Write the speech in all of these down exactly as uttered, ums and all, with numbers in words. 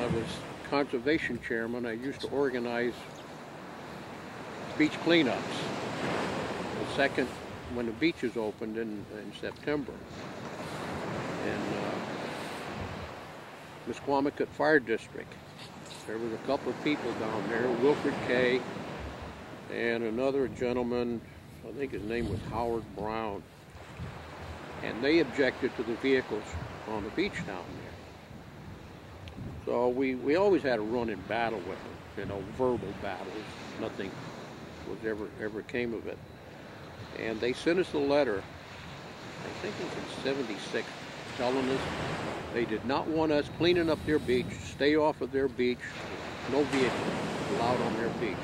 I was conservation chairman, I used to organize beach cleanups. The second, when the beaches opened in, in September. And uh, Misquamicut Fire District, there was a couple of people down there, Wilfred Kay and another gentleman, I think his name was Howard Brown. And they objected to the vehicles on the beach down there. So we, we always had a running battle with them, you know, verbal battles. Nothing was ever, ever came of it. And they sent us a letter, I think it was in seventy-six, telling us they did not want us cleaning up their beach, stay off of their beach, no vehicles allowed on their beach.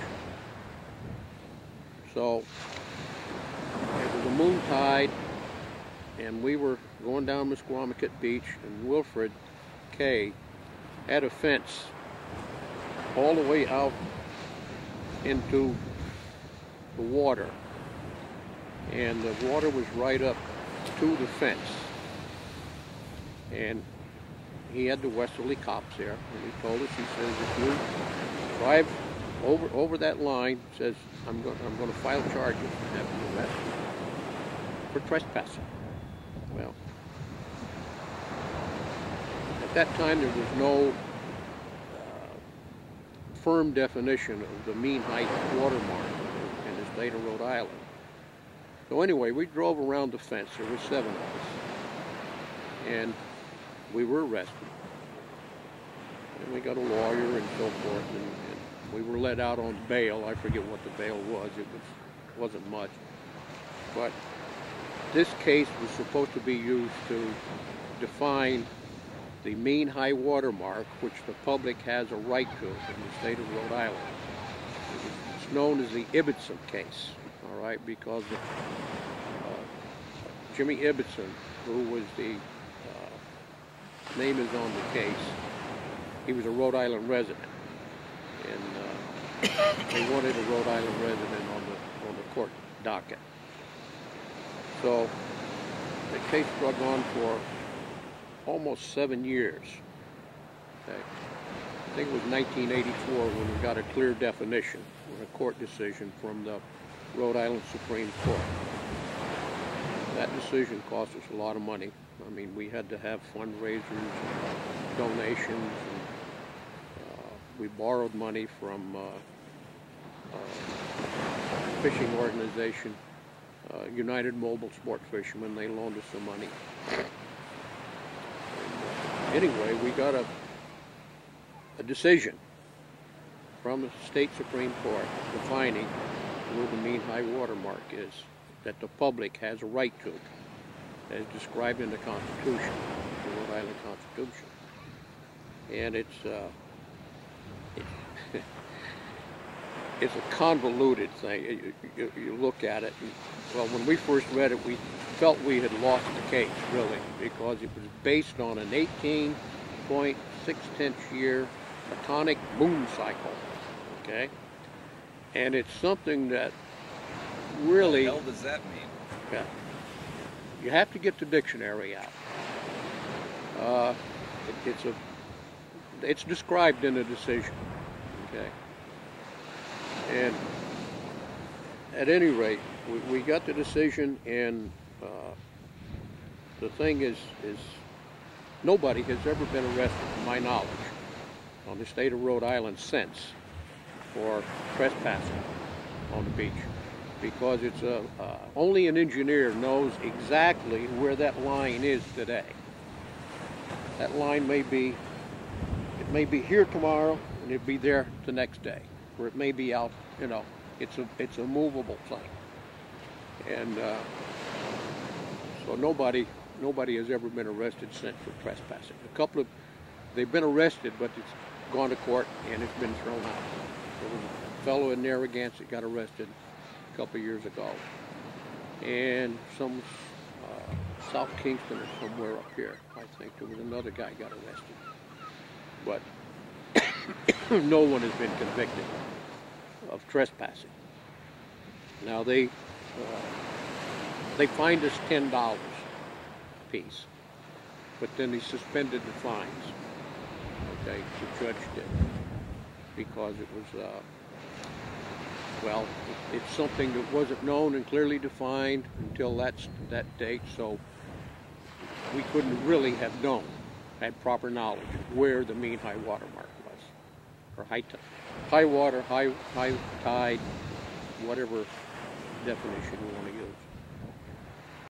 So it was a moon tide, and we were going down Misquamicut Beach, and Wilfred Kay had a fence all the way out into the water. And the water was right up to the fence. And he had the Westerly cops there, and he told us, he says, if you drive over over that line, says, I'm going I'm going to file charges and have you arrested for trespassing. Well, at that time there was no uh, firm definition of the mean height watermark in the state of Rhode Island. So anyway, we drove around the fence. There were seven of us, and we were arrested. And we got a lawyer and so forth, and, and we were let out on bail. I forget what the bail was. It was wasn't much, but this case was supposed to be used to define the mean high water mark, which the public has a right to in the state of Rhode Island. It's known as the Ibbotson case. All right, because of, uh, Jimmy Ibbotson, who was the uh, name is on the case, he was a Rhode Island resident, and uh, they wanted a Rhode Island resident on the on the court docket. So the case drug on for almost seven years. Okay. I think it was nineteen eighty-four when we got a clear definition, a court decision from the Rhode Island Supreme Court. That decision cost us a lot of money. I mean, we had to have fundraisers, and donations, and uh, we borrowed money from uh, uh, fishing organization, uh, United Mobile Sport Fishermen. They loaned us some money. And, uh, anyway, we got a, a decision from the state Supreme Court defining where the mean high water mark is, that the public has a right to, as described in the Constitution, the Rhode Island Constitution. And it's uh, it, it's a convoluted thing. You, you, you look at it, and, well, when we first read it, we felt we had lost the case, really, because it was based on an eighteen point six year atomic moon cycle, okay? And it's something that really... What the hell does that mean? Yeah. You have to get the dictionary out. Uh, it, it's a, it's described in the decision, okay? And at any rate, we, we got the decision, and uh, the thing is, is nobody has ever been arrested, to my knowledge, on the state of Rhode Island since for trespassing on the beach, because it's a, uh, only an engineer knows exactly where that line is today. That line may be, it may be here tomorrow, and it'll be there the next day, or it may be out, you know, it's a, it's a movable thing. And uh, so nobody, nobody has ever been arrested since for trespassing. A couple of, they've been arrested, but it's gone to court and it's been thrown out. There was a fellow in Narragansett got arrested a couple of years ago, and some uh, South Kingston or somewhere up here, I think there was another guy got arrested, but no one has been convicted of trespassing. Now they uh, they fined us ten dollars a piece, but then they suspended the fines. date, the judge did, because it was, uh, well, it, it's something that wasn't known and clearly defined until that's, that date, so we couldn't really have known, had proper knowledge of where the mean high water mark was, or high, high water, high, high tide, whatever definition you want to